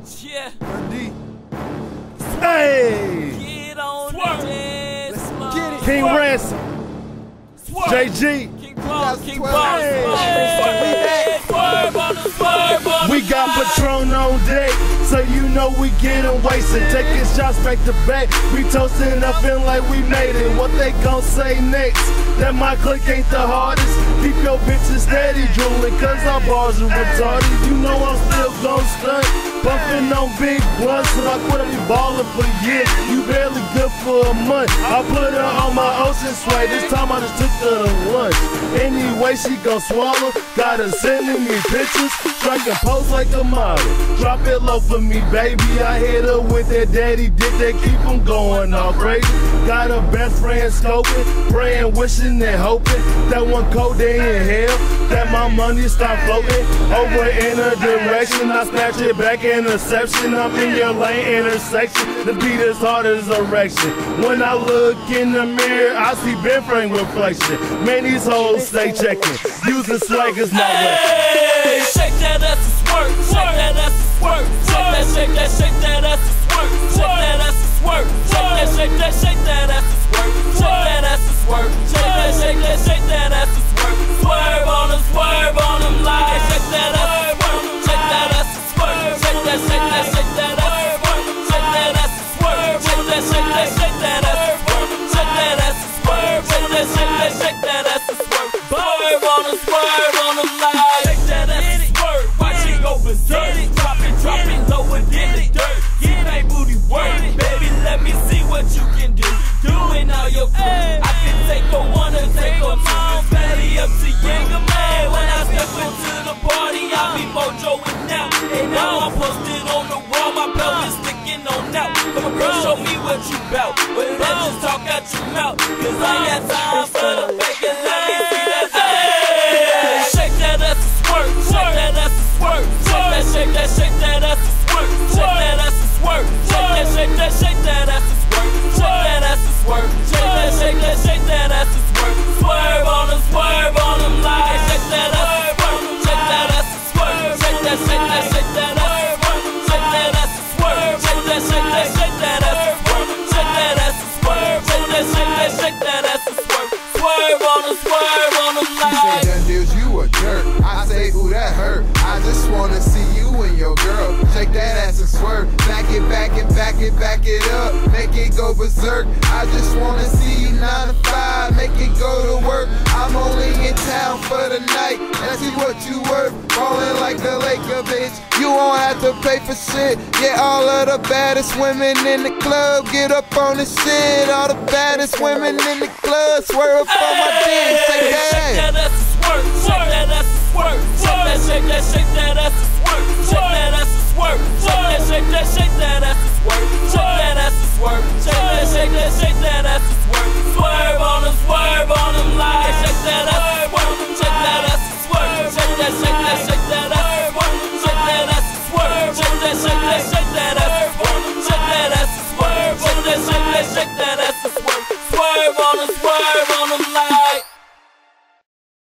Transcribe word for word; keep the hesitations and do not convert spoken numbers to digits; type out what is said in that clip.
Yeah. Hey! Get on Swerve. The Let's get it. King Ransom. Swerve. J G. King Boss. King Swerve. Boss. Hey. Swerve on the Swerve on We the got line. Patron on deck, so you know we getting wasted. Taking shots back to back, we toasting up feeling like we made it. What they gon' say next? That my clique ain't the hardest. Keep your bitches steady drooling, cause our bars are retarded. You know I'm still gon' stunt, bumping on big blunts. So I quit, I be ballin' for years. You barely good for a month. I put her on my ocean sway. This time I just took her to lunch. Anyway, she gon' swallow. Got her sending me pictures, striking pose like a model. Drop it low for me, baby. I hit her with that daddy dick that keep them going all crazy. Got her best friend scoping, praying, wishing and hoping that one cold day in hell, that my money start floating over in a direction. I snatch it back, interception. I'm in your lane, intersection. The beat is hard as erection. When I look in the mirror, I see Ben frame reflection. Man, these hoes stay checking. Using swag is my weapon. Hey, shake that ass and swerve. Shake that ass and swerve. Shake that, shake that, shake that ass and swerve. Shake that ass and swerve. Shake that, shake that, shake that ass and swerve. Shake that ass and swerve. Shake that, shake that, shake that ass and swerve. Swerve on them, swerve on them live. Shake that ass and swerve. Shake that ass and swerve. Shake that, shake that, shake that ass and swerve. Shake that ass and swerve. Shake that, shake that, shake that ass and swerve. Shake that ass and swerve. Shake that, shake that, shake that ass and swerve. Swerve on them, swerve on them live. Shake that ass and swerve. Watch it go berserk. Drop it, drop it low and in the dirt. Get that booty work, baby. Let me see what you can do. Doing all your food. I can take a one or take a two. It's belly up to you, man. When I step into the party, I be mojoing out. And now I'm posted on the wall. My belt is sticking on out. Come on, girl, show me what you bout. Well, let's just talk out your mouth. Cause I got time for the bacon. Let me see that. Hey, shake that ass and swerve. Shake that ass and swerve. Shake that, shake that, shake that ass and swerve. Shake that ass and swerve. Shake that, shake that, shake that ass and swerve. Shake that ass and swerve. Shake that, shake that, shake that ass and swerve. Swerve on them, swerve on them live. Shake that ass and swerve. Shake that ass and swerve. Shake that, shake that, shake that ass and swerve. Shake that ass and swerve. Shake that, shake that, shake that ass and swerve. Shake that ass and swerve. Shake that, shake that, shake that ass and swerve. Swerve on them, swerve on them live. You say done deals, you a jerk. I say, ooh, that hurt. I just wanna see you and your girl shake that ass and swerve. Back it, back it, back it, back it up. Make it go berserk. I just wanna see you nine to five. Make it go to work. I'm only in town for the night. And see what you worth. Ballin' like the Laker, bitch. You won't have to pay for shit. Yeah, all of the baddest women in the club get up on the shit. All the baddest women in the club swear up on my dick. Say that. Shake that ass and swerve. Shake that ass and swerve. Shake that, shake that, shake that ass and swerve. Shake that ass and swerve. Shake that, shake that, shake that ass and swerve. Shake that ass and swerve. Shake that, shake that, shake that ass and swerve. Swerve on them, swerve on them live. Shake that ass and swerve. Shake that ass and swerve. Shake that, shake that, shake that ass and swerve. Shake that ass and swerve. Shake that, shake